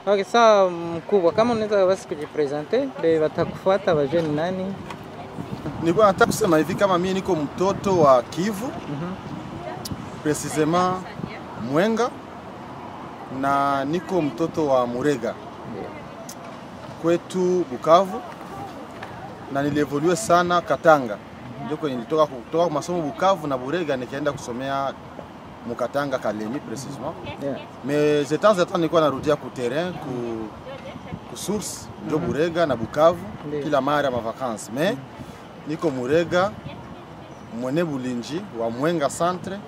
Okay, sawa mkubwa, kama unaweza basi kujipresenter, be watakufuata wajue ni nani? Nilikuwa nataka kusema hivi kama mimi niko mtoto wa Kivu. Precisement Mwenga na niko mtoto wa Murega. Kwetu Bukavu na nilievolue sana Katanga. Ndio nilitoka kutoka masomo Bukavu na Burega nikaenda kusomea Mukatanga Kalemi précisément. Mais de temps en temps nilikuwa narudia ku terrain ku source ndio Burega na Bukavu kila mara ma vacances. Mais niko Murega mwene Bulinji wa Mwenga centre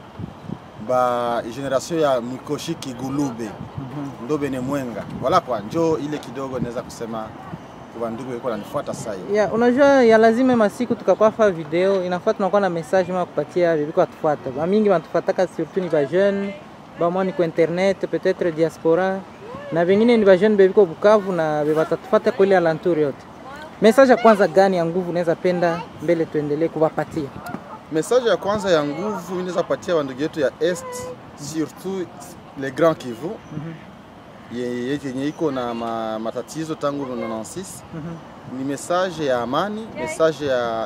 ba generation ya Mikoshi Kigulube ndo bene Mwenga. Wala kwa njo ile kidogo naweza kusema kwa ndugu yuko ananifuata sasa hivi. Yeah, unajua ya lazima masiku tukakuwa video inafuata tunakuwa na message ma kupatia bibiko atufuata. Ba mingi wanatufuataka surtout ni ba jeune, ba mwana kwa internet, peut-être diaspora. Na wengine ni ba jeune bibiko Bukavu na watatufuata kwa ile alentour yote. Message ya kwanza gani ya nguvu unaweza penda mbele tuendelee kuwapatia? Message ya kwanza ya nguvu inaweza patia wandugu yetu ya Est, surtout les Grands Kivu. Yenye iko na matatizo tangu 96. Ni message ya amani, message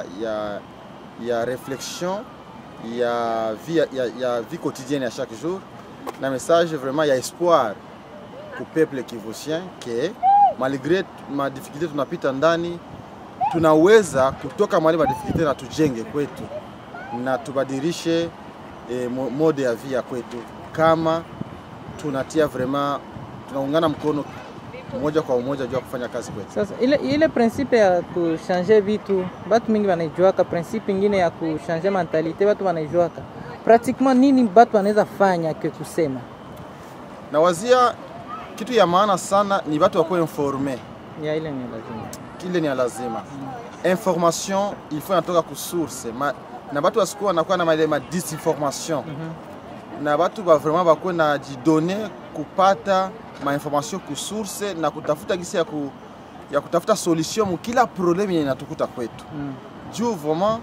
ya réflexion, ya vie quotidienne à chaque jour, na message vraiment ya espoir pour peuple kivusien que malgré ma difficulté tunapita ndani tunaweza kutoka mahali ma difficulté na tujenge kwetu na tubadilishe mode ya vie ya kwetu kama tunatia vraiment tunaungana mkono moja kwa moja juu ya kufanya kazi kwetu. Sasa ile principe ya kuchanger vitu batu mingi wanaijua, ka principe nyingine ya kuchanger mentalite batu wanaijua. Pratiquement nini batu wanaweza fanya kwa kusema? Na wazia kitu ya maana sana ni watu wakuwe informé. Ya ile ni lazima. Kile ni lazima. Information il faut natoka ku source. Na watu wasikuwa wanakuwa na ma disinformation. Na watu ba vraiment bakuwe na jidonner kupata ma information ku source na kutafuta gisi ya kutafuta solution mu kila problème yenye natukuta kwetu. Juu vraiment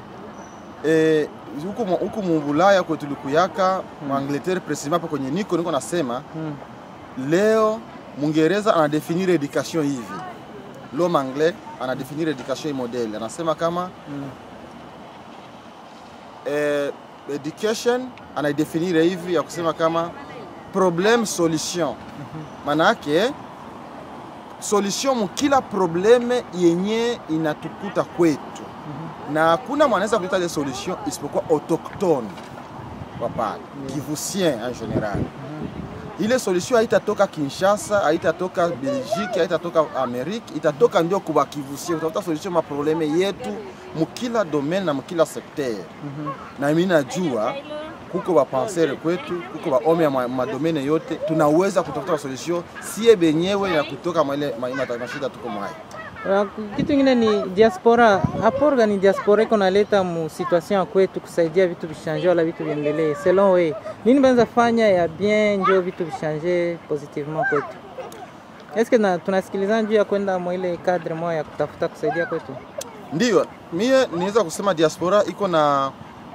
huko mu Bulaya kwetu likuyaka mu Angleterre précisément kwenye niko nasema leo Mungereza ana définir education hivi. L'homme anglais ana définir education modèle. Anasema kama education ana définir hivi ya kusema kama problème solution. Manake solution mu kila problème yenye inatukuta kwetu. Na hakuna mwanaweza kuleta ile solution isipokuwa autochtone wapale, kivusien en général. Ile solution haitatoka Kinshasa, haitatoka Belgique, haitatoka Amerique, itatoka ndio kwa kivusien. Utafuta solution ma problème yetu mu kila domaine na mu kila secteur. Na mimi najua kuko ba penseur kwetu, kuko ba homme ya madomene yote, tunaweza kutafuta solution sie benyewe na kutoka mwele mashida tuko mwaye. Kitu kingine ni diaspora. Hapo gani diaspora iko naleta mu situation kwetu kusaidia vitu vishange wala vitu viendelee? Selon wewe, nini banza fanya ya bien ndio vitu vishange positivement kwetu? Est-ce que tunasikilizana juu ya kwenda mwa ile cadre moja ya kutafuta kusaidia kwetu? Ndio, mie niweza kusema diaspora iko na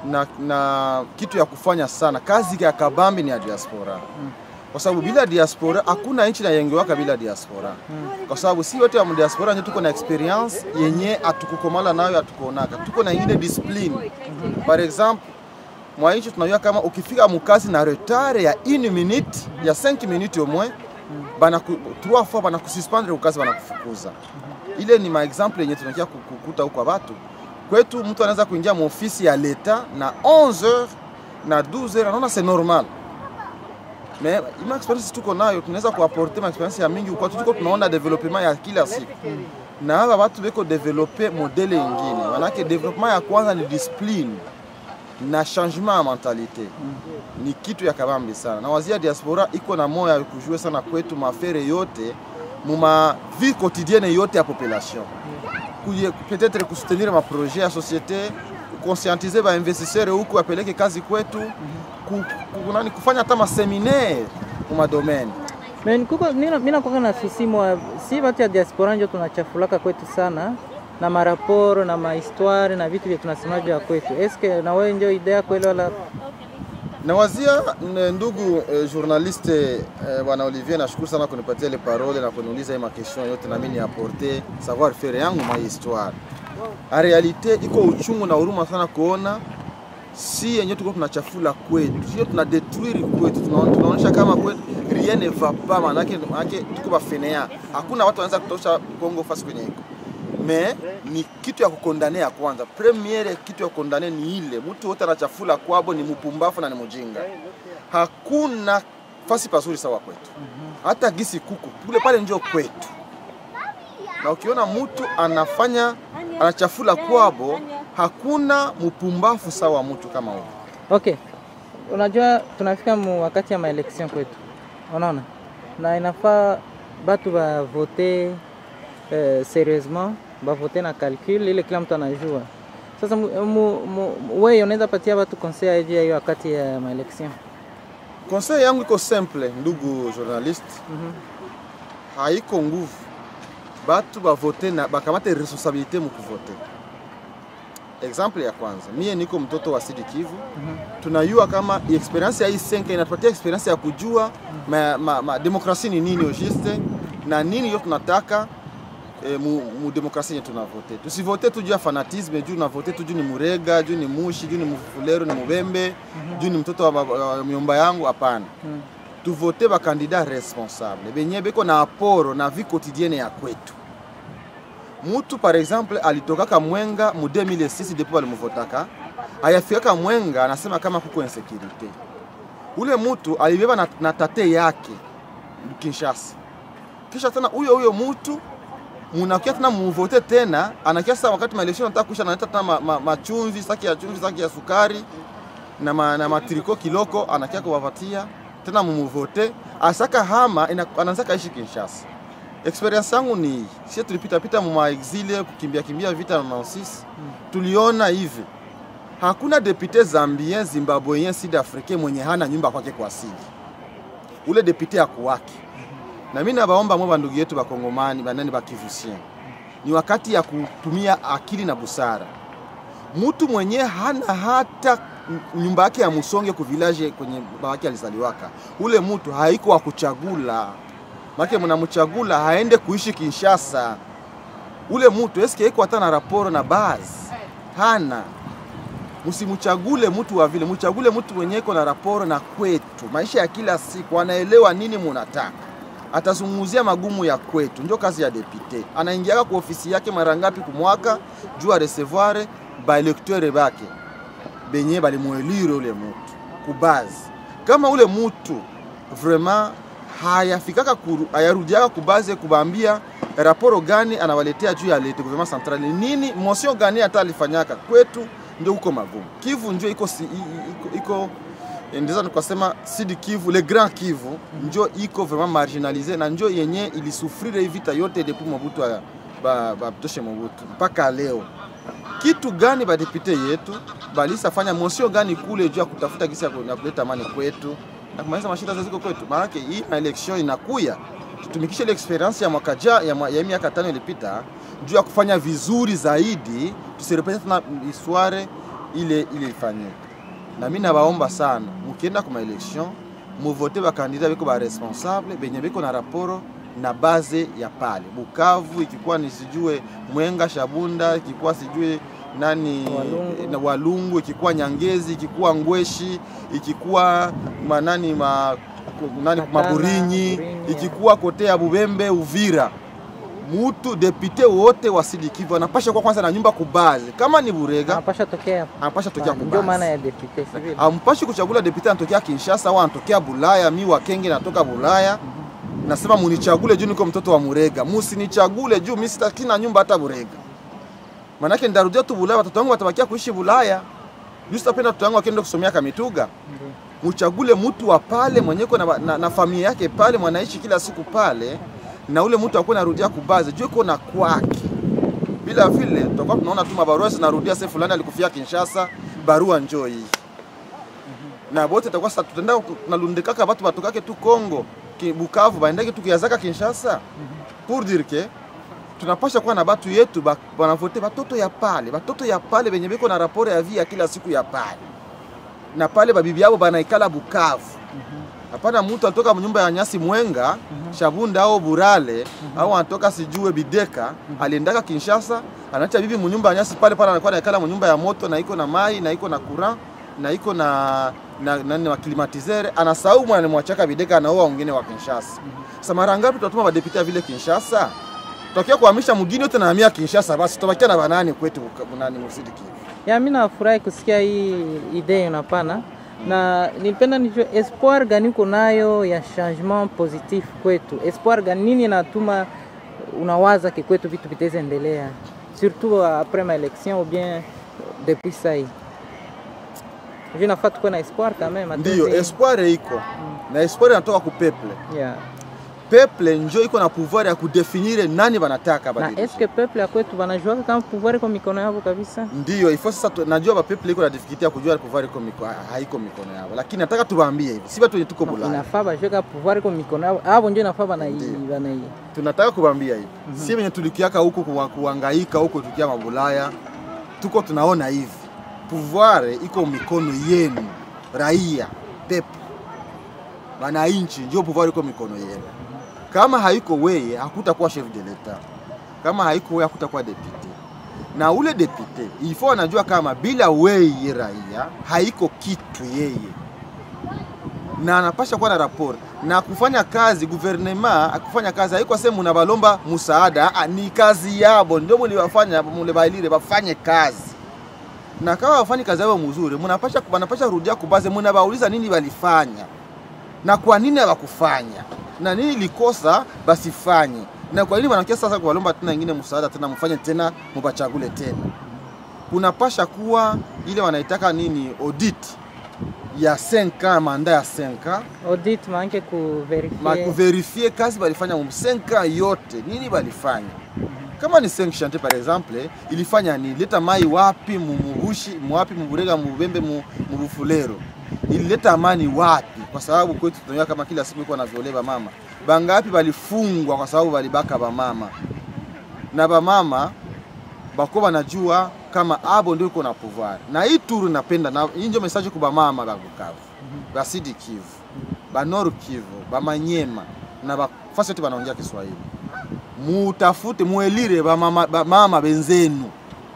kitu ya kufanya sana. Kazi ya kabambi ni ya diaspora. Kwa sababu bila diaspora hakuna nchi inayengewaka bila diaspora. Kwa sababu si wote wa diaspora ndio tuko na experience yenye atukukomala nayo atukonaka. Tuko na ingine discipline. Par exemple, mwa nchi tunajua kama ukifika mkazi na retard ya 1 minute, ya 5 minutes au moins, bana 3 fois bana kususpendre ukazi bana kufukuza. Ile ni ma exemple yenye tunakia kukuta huko watu. Kwetu mtu anaweza kuingia mu ofisi ya leta na 11h na 12h, anaona c'est normal. Mais ima experience tuko nayo tunaweza kuapporter ma experience ya mingi kwa tuko tunaona development ya kila siku. Na hawa watu beko developer modele nyingine. Manake development ya kwanza ni discipline na changement ya mentalite. Ni kitu ya kabambi sana. Na wazia diaspora iko na moyo ya kujua sana kwetu mafere yote muma vie quotidienne yote ya population. Peut-être soutenir ma projet ya société, conscientiser ba investisseurs huko apeleke kazi kwetu. Kufanya hata ma seminaire kwa domaine. Men kuko mimi nakuwa na susimo si watu ya diaspora ndio tunachafulaka kwetu sana na maraporo na mahistoire na vitu vya tunasemaje ya kwetu. Eske na wewe ndio idea kweli wala Nawazia ndugu journaliste bwana Olivier, nashukuru sana kunipatia ile parole na kuniuliza hii question yote, na mimi ni apporter savoir faire yangu ma histoire. En réalité iko uchungu na huruma sana kuona si yenyewe tuko tunachafula kwetu, sio tunadetruire kwetu, tunaonyesha kama kwetu rien ne va pas, manake tuko bafenea. Hakuna watu wanaweza kutosha Kongo fasi kwenye iko. Mais ni kitu ya kukondanea kwanza. Premiere kitu ya kukondane ni ile mtu wote anachafula kwabo ni mpumbafu na ni mjinga. Hakuna fasi pazuri sawa kwetu. Hata gisi kuku kule pale njoo kwetu. Na ukiona mtu anachafula kwabo, hakuna mpumbafu sawa mtu kama huyo. Okay. Unajua tunafika wakati ya maelection kwetu. Unaona? Na inafaa batu ba voter sérieusement, ba voter na calcul ile kila mtu anajua. Sasa wewe unaweza patia watu conseil aje hiyo wakati ya maelection? Conseil yangu iko simple ndugu journalist. Haiko nguvu. Batu ba voter na bakamate responsabilité mu kuvoter. Exemple ya kwanza, mie niko mtoto wa Sud Kivu. Tunajua kama experience ya hii 5 inatupatia experience ya kujua demokrasia ni nini juste na nini yote tunataka mu demokrasia yetu tunavote. Tusivote tu juu ya fanatisme, juu na vote tu juu ni Murega, juu ni Mushi, juu ni Mufulero, ni Mubembe, juu ni mtoto wa myomba yangu, hapana. Tuvote ba candidat responsable. Benye beko na aporo na vie quotidienne ya kwetu. Mutu par exemple alitoka Mwenga mu 2006 depuis alimvotaka. Hayafika Mwenga anasema kama kuko insecurity. Ule mutu alibeba na tate yake Kinshasa. Kisha tena huyo mutu munakia tena muvote tena, anakia sasa wakati maelection nataka kusha analeta tena machumvi, saki ya chumvi, saki ya sukari na matriko kiloko, anakia kuwapatia tena mumuvote, asaka hama anaanza kaishi Kinshasa. Experience yangu ni sisi tulipita mu exile kukimbia vita na 96. Tuliona hivi. Hakuna député zambien, zimbabweyen, sud-africain mwenye hana nyumba kwake kwa asili. Ule député akuwaki. Na mimi nabaomba mwa ndugu yetu bakongomani banani bakivusien. Ni wakati ya kutumia akili na busara. Mtu mwenye hana hata nyumba yake ya Musonge ku village kwenye babake alizaliwaka. Ule mtu haiko wa kuchagula. Make mnamchagula haende kuishi Kinshasa. Ule mtu eske iko hata na raporo na base. Hana. Msimuchagule mtu wa vile, mchagule mtu mwenye iko na raporo na kwetu. Maisha ya kila siku anaelewa nini mnataka. Atazungumzia magumu ya kwetu. Ndio kazi ya député. Anaingia kwa ofisi yake mara ngapi kwa mwaka juu a recevoir ba electeur bake. Benye bali muelire ule mtu kubazi. Kama ule mtu vraiment hayafikaka ayarudiaka kubaze kubambia raporo gani anawaletea juu ya lete gouvernement central nini motion gani hata alifanyaka kwetu, ndio huko magumu. Kivu ndio iko ndizo nikasema Sud Kivu, le Grand Kivu ndio iko vraiment marginalisé na ndio yenye ilisufrire hivi vita yote depuis Mobutu toshe Mobutu mpaka leo. Kitu gani ba député yetu balisa fanya motion gani kule juu ya kutafuta kisa ya kuleta amani kwetu na kumaliza mashida ziko kwetu? Maana hii election inakuya, tutumikishe ile experience ya mwaka ya miaka 5 ilipita juu ya kufanya vizuri zaidi, tusirepete tena histoire ile ifanyike. Na mimi nabaomba sana mkienda kwa election muvote ba candidat biko ba responsable benye biko na raporo na base ya pale Bukavu, ikikuwa ni sijue Mwenga, Shabunda, ikikuwa sijue nani na Walungu, ikikuwa Nyangezi, ikikuwa Ngweshi, ikikuwa Maburinyi, ikikuwa kote ya Bubembe, Uvira. Mutu député wote wa Sud Kivu anapasha kwa kwanza na nyumba kubaze. Kama ni Burega anapasha tokea kubaze. Ndio maana ya député civil. Ampashi kuchagula député anatokea Kinshasa au anatokea Bulaya. Mimi wa Kenge natoka Bulaya. Nasema munichagule juu niko mtoto wa Murega. Musinichagule juu mimi sitaki na nyumba hata Burega. Manake ndarudia tu Bulaya, watoto wangu watabakia kuishi Bulaya. Just apenda watoto wangu wakienda kusomea Kamituga. Muchagule mtu wa pale mwenye na familia yake pale, mwanaishi kila siku pale, na ule mtu akona narudia kubaze juu iko na kwake. Bila vile tutakuwa tunaona tu mabarua zinarudia sasa fulani alikufia Kinshasa, barua njoo hii. Na bote tutakuwa sasa tutaenda tunalundikaka watu batokake tu Kongo, Bukavu baendake tu kiazaka Kinshasa. Pour dire que tunapasha kuwa na batu yetu wanavote batoto ya pale benye biko na raporo ya via kila siku ya pale. na pale babibi yao banaikala Bukavu. Hapana mtu anatoka nyumba ya Nyasi Mwenga, Shabunda au Burale, au anatoka sijue Bideka, aliendaka Kinshasa, anaacha bibi mnyumba ya Nyasi pale anakuwa anaikala mnyumba ya moto na iko na mai na iko na courant na iko na wa climatiseur, anasahau mwana mwachaka Bideka na wao wengine wa Kinshasa. Sasa mara ngapi tutatuma badepite vile Kinshasa? Tutakia kuhamisha mgini yote na hamia Kinshasa, basi tutabakia na banani kwetu nani Sud Kivu. Ya mimi nafurahi kusikia hii idea unapana. Na nilipenda nijue espoir gani uko nayo ya changement positif kwetu. Espoir gani nini inatuma unawaza kwetu vitu vitaweza endelea surtout après ma élection ou bien depuis ça hii. Je nafaa tuko na espoir quand même. Ndio espoir iko. Na espoir inatoka ku peuple. Yeah. Peuple njo iko na pouvoir ya kudefinire nani banataka badili. Na est-ce que peuple ya kwetu banajua kama pouvoir iko mikono yao kabisa? Ndio, ifo sasa najua ba peuple iko na difficulty ya kujua pouvoir iko haiko mikono yao. Lakini nataka tuwaambie hivi. Si watu tuko Bulaya. Inafaa bajue kama pouvoir iko mikono yao. Hapo ndio inafaa bana hii. Tunataka kuwaambia hivi. Si wenye tulikiaka huko kuhangaika huko tukia mabulaya. Tuko tunaona hivi. Pouvoir iko mikono yenu, raia, peuple. Wananchi ndio pouvoir iko mikono yenu. Kama haiko wewe hakutakuwa chef de l'etat. Kama haiko wewe hakutakuwa deputy. Na ule deputy ifo anajua kama bila wewe raia haiko kitu yeye. Na anapasha kuwa na rapport na kufanya kazi gouvernement akufanya kazi haiko sema mnabalomba msaada, ni kazi yabo ndio mliwafanya mlebailire bafanye kazi. Na kama wafanye kazi yao mzuri mnapasha rudia kubaze mnabauliza nini walifanya. Na kwa nini hawakufanya? Na nini likosa basi fanye. Na kwa nini wanakia sasa kuwalomba tena nyingine msaada tena mfanye tena mbachagule tena. Kunapasha kuwa ile wanaitaka nini audit ya 5 ans, manda ya 5 ans. Audit manke kuverifie kazi walifanya 5 ans yote nini walifanya. Kama ni 5 chantier par exemple, ilifanya ni leta mai wapi mumubushi, wapi muburega mubembe mubufulero. Ilileta amani wapi? Kwa sababu kwetu tunajua kama kila siku iko na violeva mama. Bangapi walifungwa kwa sababu walibaka ba mama. Na ba mama bako wanajua kama abo ndio iko na pouvoir. Na hii turu napenda na hii ndio message kwa ba mama ba Bukavu. Ba Sud Kivu, ba Nord Kivu, ba Manyema na ba fasi yote wanaongea Kiswahili. Mutafute muelire ba mama benzenu.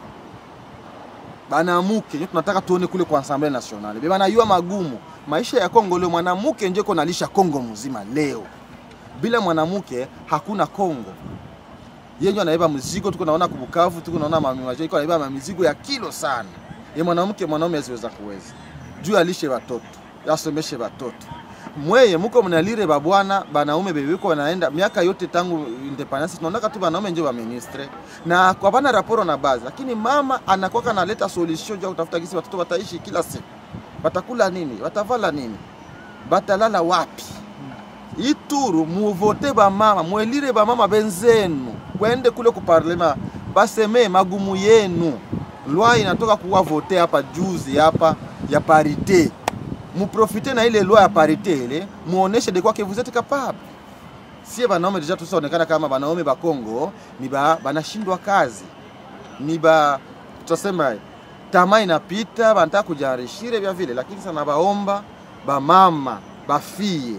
Banamuke ndio tunataka tuone kule kwa Assemblée Nationale. Beba najua magumu. Maisha ya Kongo leo mwanamke ndio konalisha Kongo mzima leo. Bila mwanamke hakuna Kongo. Yeye ndio anaiba mzigo tuko naona kubukavu tuko naona mamimaje iko anaiba mizigo ya kilo sana. Yeye mwanamke asiweza kuweza. Juu alishe watoto, yasomeshe watoto. Mweye mko mnalire babwana banaume bebeko wanaenda miaka yote tangu independence tunaona tu banaume ndio ba ministre na kwa bana raporo na base, lakini mama anakuwa analeta solution ya kutafuta kisi watoto wataishi kila siku. Watakula nini? Watavala nini? Batalala wapi? Ituru muvote ba mama, muelire ba mama benzenu. Kwende kule ku parlement, baseme magumu yenu. Loi inatoka kuwa vote hapa juzi hapa ya parité. Muprofite na ile loi ya parité ile, muoneshe de quoi que vous êtes capable. Si banaume deja tusaonekana kama banaume ba Kongo ni banashindwa kazi. Ni tutasema tamaa inapita banataka kujarishire vya vile, lakini sana baomba ba mama bafie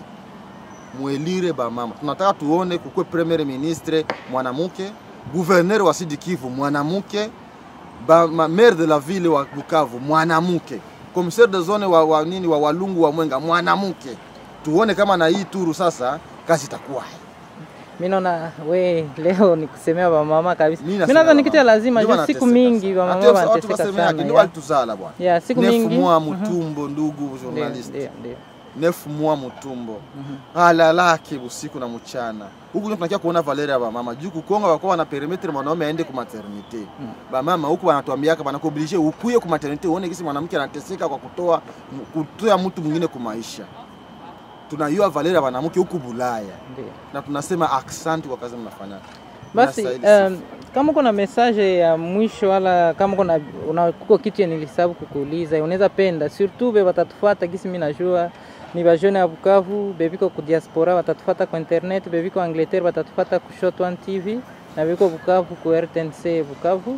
muelire ba mama. Tunataka tuone kukwe premier ministre mwanamke, gouverneur wa Sud Kivu mwanamke, maire de la ville wa Bukavu mwanamke, commissaire de zone wa nini wa Walungu wa Mwenga mwanamke. Tuone kama na hii turu sasa kazi itakuwa. Mimi naona leo nikusemea ba mama kabisa. Mimi naona ni kitu lazima juu siku mingi ba mama wanateseka sana. Ndio walituzala bwana. Ya siku mingi. 9 mois mutumbo ndugu journalist. Ndio. 9 mois mutumbo. Alalake usiku na mchana. Huku ndio tunakia kuona Valeria ba mama. Juu kukonga wako wana perimetre mwanaume aende ku maternité. Ba mama huku wanatuambia kama banakoblige ukuye ku maternité uone kisi mwanamke anateseka kwa kutoa mtu mwingine kwa maisha. Tunayua Valeria wanamke huku Bulaya. Na tunasema accent kwa kazi mnafanya. Basi kama kuna message ya mwisho wala kama kuna kuko kitu nilisabu kukuuliza unaweza penda surtout be watatufuata kisi mimi najua ni ba jeune ya Bukavu bebiko ku diaspora watatufuata kwa internet bebiko Angleterre watatufuata ku Shot One TV na bebiko Bukavu ku RTNC Bukavu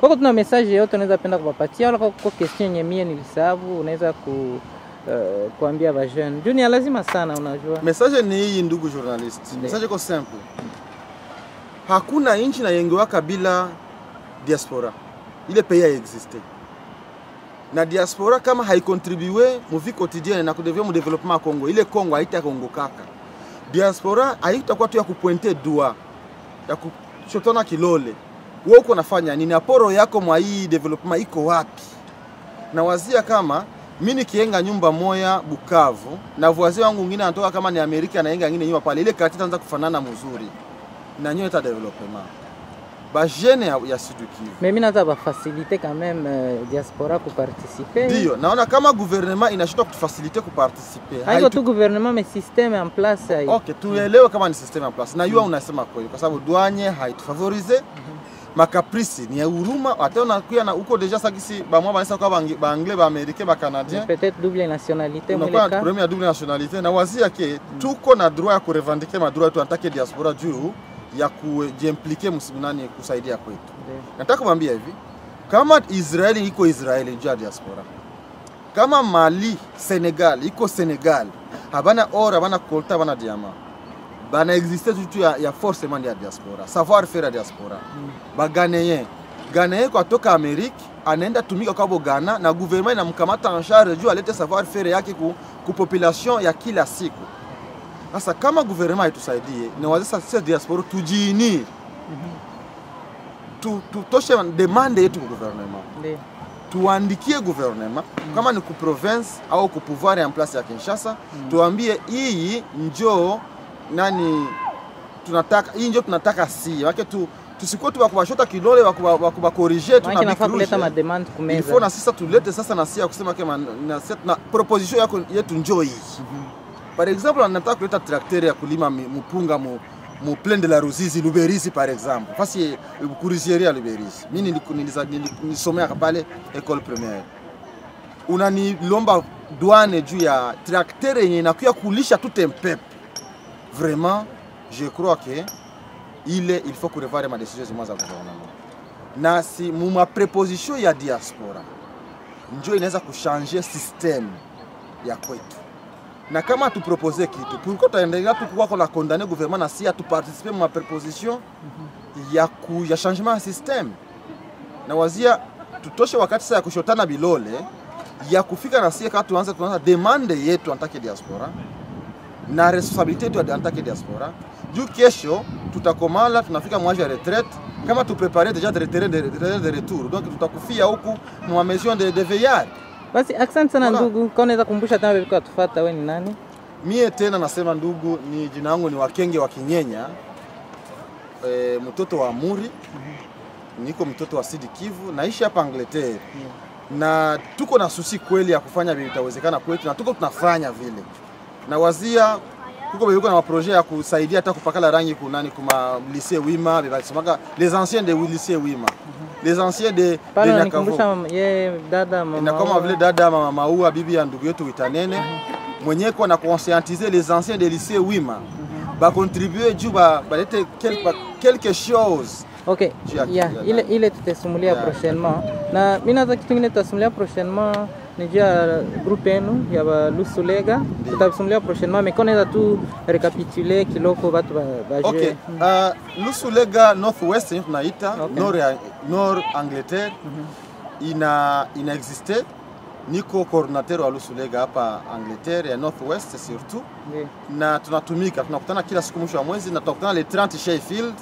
Kwa tuna message yote unaweza penda kuwapatia wala kwa question yenye mie nilisabu unaweza kuambia ba jeune. Juni lazima sana unajua. Message ni hii ndugu journalist. Message iko simple. Hakuna nchi na yengewaka bila diaspora. Ile pays existe. Na diaspora kama haikontribue mu vie quotidienne na kudevia mu développement Congo, ile Congo haita Congo kaka. Diaspora haitakuwa tu ya kupointe doigt, ya kushotona kilole. Wewe uko nafanya nini? Aporo yako mwa hii development iko wapi? Na wazia kama mimi nikienga nyumba moya Bukavu na wazee wangu wengine anatoka kama ni Amerika anaenga nyingine nyumba pale, ile kati itaanza kufanana mzuri. Na nyote ta development. Ba jeune ya Sud Kivu. Mais mimi nataka faciliter quand même diaspora ku participer. Ndio, naona kama gouvernement inashindwa kutufasiliter ku participer. Haiko tu gouvernement mais système en place hai. Okay, tuelewe kama ni système en place. Na yua unasema kweli kwa sababu douane haitufavorize. Makaprisi ni ya huruma, hata unakuya na uko deja sakisi ba mwa banisa kwa ba anglais ba américain ba canadien. Peut-être double nationalité mwele ka. Problème ya double nationalité na wazia ke tuko na droit ya kurevendiquer ma droit yetu antake diaspora juu ya kujiimpliquer msimnani kusaidia kwetu. Nataka kumwambia hivi, kama Israeli iko Israeli juu ya diaspora. Kama Mali, Senegal iko Senegal, habana or, habana kolta, habana diamant. Bana existe tout ya forcément ya diaspora, savoir faire ya diaspora. Ba Ghanéen kwa toka Amerika anaenda tumika kwa Ghana na gouvernement inamkamata en charge juu alete savoir faire yake ku population ya kila siku. Sasa kama gouvernement itusaidie, ni wazesa sisi diaspora tujiini. Tutoshe demande yetu kwa gouvernement. Tuandikie gouvernement kama ni ku province au ku pouvoir en place ya Kinshasa, tuambie hii njoo nani tunataka, hii njoo tunataka si. Wake tusikuwa tu wakubashota kidole wakubakorriger tu na bikruge. Kuleta ma demande kumeza. Il faut na sasa tulete sasa na sia kusema kama na proposition yako yetu njoo hii. Par exemple, anataka kuleta tracteur ya kulima mupunga mu plaine de la Ruzizi, Luberizi par exemple. Fasi kurisieri ya Luberizi. Mimi nilisomea pale école primaire. Unanilomba douane juu ya tracteur yenye inakuya kulisha tout un peuple. Vraiment, je crois que il faut revoir ma décision de za gouvernement. Na si ma préposition ya diaspora ndio inaweza kuchanger système ya kwetu. Na kama tu proposer kitu, pourquoi tuendelea tu kwa la condamner gouvernement na si tu participer ma proposition ya changement ya système. Na wazia tutoshe wakati sasa ya kushotana bilole ya kufika na si kama tuanze demande yetu en tant que diaspora na responsabilité yetu en tant que diaspora. Juu kesho tutakomala tunafika mwaje ya retraite kama tu préparer déjà de retour. Donc tutakufia huku mwa maison de veillard. Basi asante sana ndugu, kwa unaweza kumbusha tena wewe tufuata wewe ni nani? Mie tena nasema ndugu, ni jina langu ni Wakenge wa Kinyenya. Mtoto wa Amuri. Niko mtoto wa Sud Kivu, naishi hapa Angleterre. Na tuko na susi kweli ya kufanya vile vitawezekana kwetu na tuko tunafanya vile. Na wazia kuko na projet ya kusaidia hata kupakala rangi kunani kuma lycée Wima, bebalisemaga les anciens de lycée Wima. Les anciens de Nyakavo. Dada mama. Na kama vile dada mama Maua bibi ya ndugu yetu Witanene mwenye kwa na conscientiser les anciens de lycée Wima. Ba contribuer juu ba lete quelque chose. OK. Ile tutasumulia prochainement. Na mimi nataka kitu kingine tutasumulia prochainement ni jia groupe yenu ya ba Lusulega. Tutasumulia prochainement mais connaître tout récapituler kiloko watu ba OK. Lusulega Northwest tunaita Nord Angleterre. Ina existe. Niko coordinateur wa Lusulega hapa Angleterre ya Northwest surtout. Na tunatumika, tunakutana kila siku mwisho wa mwezi na tunakutana le 30 Sheffield.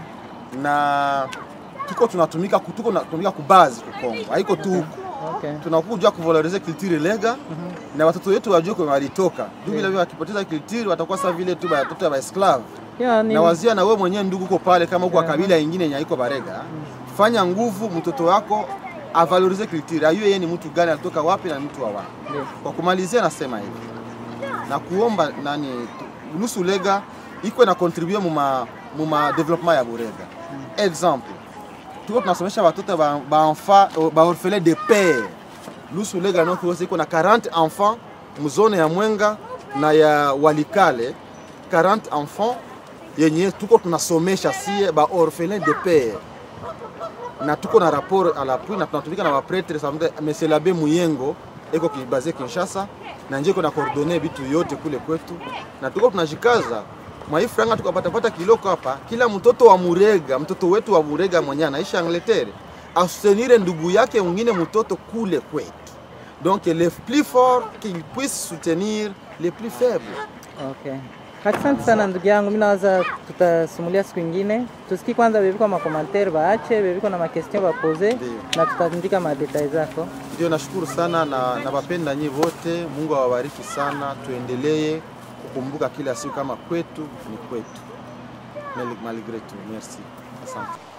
Na tunatumika ku base ku Kongo. Haiko tu huko. Okay. Tunakuja kuvaloriser culture lega na watoto wetu wajue kwa walitoka. Ndugu bila wakipoteza culture watakuwa sawa vile tu watoto wa esclave. Na wazia na wewe mwenyewe ndugu uko pale kama uko kabila nyingine yenye haiko barega. Fanya nguvu mtoto wako avaloriser culture. Ayue yeye ni mtu gani, alitoka wapi na mtu wa wapi. Kwa kumalizia nasema hivi. Na kuomba nani Lusulega iko na contribuer mu développement ya Burega. Exemple, tuko tunasomesha watoto ba enfants ba orphelins de père. Lusulega Northwest iko na 40 enfants mzone ya Mwenga na ya Walikale, 40 enfants yenye tuko tunasomesha sie ba orphelins de père. na tuko na rapport à l'appui na tunatumika na mapretre samde monsieur l'abbé Muyengo eko kibaze Kinshasa na njeko na coordonner vitu yote kule kwetu na tuko tunajikaza mwa franga tukapata kiloko hapa kila mtoto wa Murega mtoto wetu wa Murega mwenye anaishi Angleterre asoutenir ndugu yake mwingine mtoto kule kwetu donc les plus forts qu'ils puissent soutenir les plus faibles. Okay. Asante sana ndugu yangu, mimi nawaza tutasimulia siku nyingine. Tusikie kwanza bebi kwa makommentaire baache, bebi kwa na makestion ba poser na tutaandika madetails zako. Ndio nashukuru sana na wapenda nyinyi wote. Mungu awabariki sana. Tuendelee kukumbuka kila siku kama kwetu ni kwetu. Malgré tout. Merci. Asante.